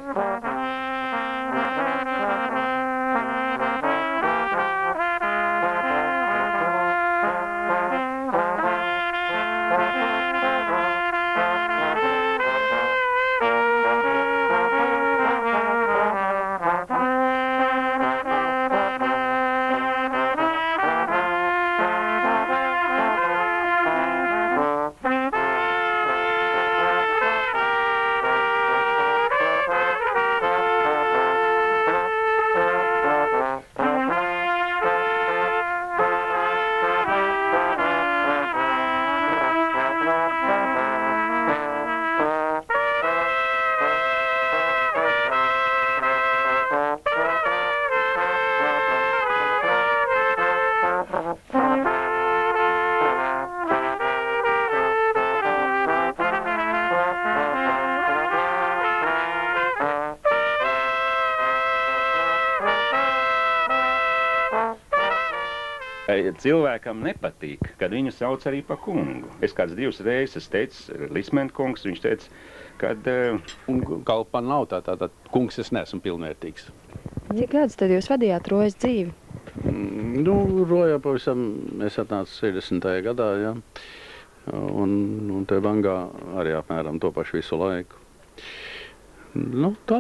Cilvēkam nepatīk, kad viņu sauc arī pa kungu. Es kāds 2 reizes teicu, Lismēna kungs, viņš teica, kad... Kalpa nav tātad kungs es neesmu pilnvērtīgs. Cik gadus tad jūs vadījāt Rojas dzīvi? Rojā pavisam es atnācu 60. gadā, jā. Un te Bangā arī apmēram to pašu visu laiku. Tā,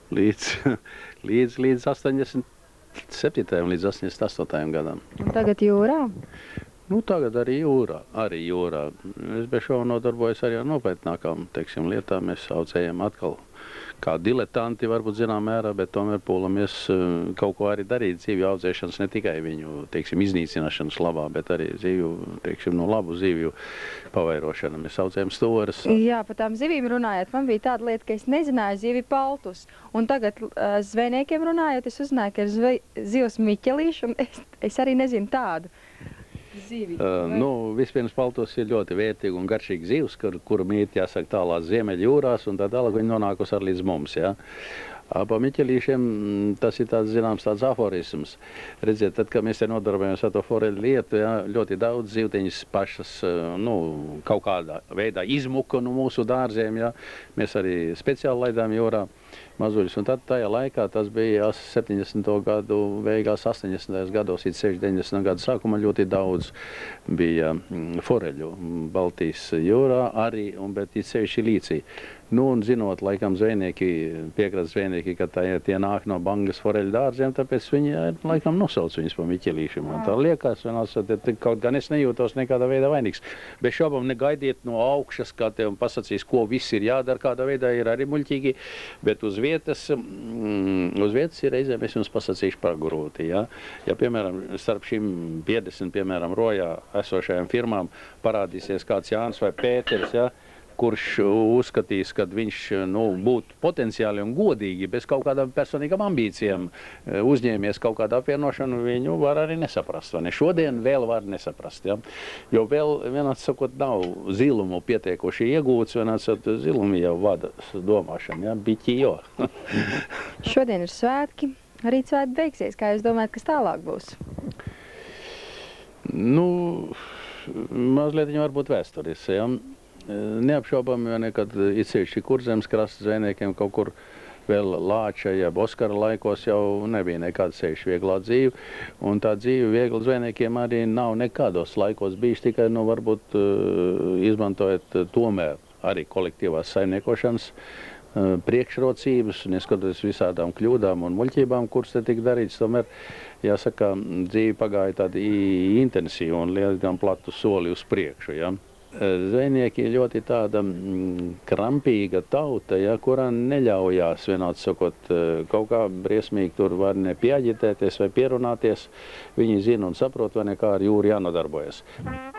līdz 87. līdz 88. gadam. Un tagad jūrā? Tagad arī jūrā. Es bez šaubu nodarbojos arī ar nopietnākām, lietām. Mēs audzējam atkal kā diletanti, varbūt zinām mērā, bet tomēr pūlamies kaut ko arī darīt dzīvju audzēšanas, ne tikai viņu, iznīcināšanas labā, bet arī dzīvju, labu dzīvju pavairošana. Mēs audzējam storas. Jā, par tām zivīm runājot, man bija tāda lieta, ka es nezināju zivi paltus. Un tagad zvejniekiem runājot, es uzzināju, ka ir zivs miķelīši, un es arī nezinu tādu. Vispirms paltos ir ļoti vērtīgi un garšīgi zivs, kura mīt, jāsaka, tālās Ziemeļjūrās, un tā tālāk viņi nonākusi arī līdz mums, jā. Pa miķelīšiem tas ir tāds aforisms. Redziet, tad, kad mēs te nodarbojamies ar to foreļu lietu, jā, ļoti daudz zivtiņas pašas, kaut kādā veidā izmuka no mūsu dārziem, jā. Mēs arī speciāli laidām jūrā mazuļus, un tad tajā laikā tas bija 70. gadu beigās, 80. gados, līdz 90. gadu sākumā ļoti daudz bija foreļu Baltijas jūrā arī, bet ir sevišķi līcī. Un zinot, laikam, piekrasts zvejnieki, ka tie nāk no Bangas foreļu dārziem, tāpēc viņi, laikam, nosauc viņus pa miķelīšiem. Tā liekas, kaut gan es nejūtos nekādā veidā vainīgs. Bez šaubām negaidiet no augšas, kā tev pasacīs, ko viss ir jādara, kādā veidā ir arī muļķīgi, bet uz vietas ir reizēm es jums pasacīšu par grūti. Ja, piemēram, starp šīm 50, piemēram, Rojā esošajām firmām parādīsies kāds Jānis vai Pēters, ja, kurš uzskatīs, ka viņš būtu potenciāli un godīgi, bez kaut kādām personīgām ambīcijām uzņēmies kaut kādu apvienošanu, viņu var arī nesaprast. Šodien vēl var nesaprast. Ja? Jo vēl, vienāds sakot, nav zilumu pietiekoši iegūts, vienāds sakot, zilumi jau vada domāšanu, ja? Biķi jo. Šodien ir svētki, arī svētki beigsies. Kā jūs domājat, kas tālāk būs? Mazliet viņi var būt vēsturis, ja? Neapšaubām, jo nekad itsevišķi Kurzemes krasta zvejniekiem kaut kur vēl Lāča, jeb Oskara laikos jau nebija nekāda sevišķi vieglā dzīve, un tā dzīve viegli zvejniekiem arī nav nekādos laikos bijis, tikai, varbūt izmantojot tomēr arī kolektīvās saimniekošanas priekšrocības, neskatoties visādām kļūdām un muļķībām, kuras te tika darīts, tomēr, jāsaka, dzīve pagāja tādi intensīvi un diezgan platu soli uz priekšu, ja. Zvejnieki ir ļoti tāda krampīga tauta, ja, kurā neļaujās, vienāds sakot, kaut kā briesmīgi tur var ne pieaģitēties vai pierunāties. Viņi zina un saprot, vai nekā ar jūru jānodarbojas.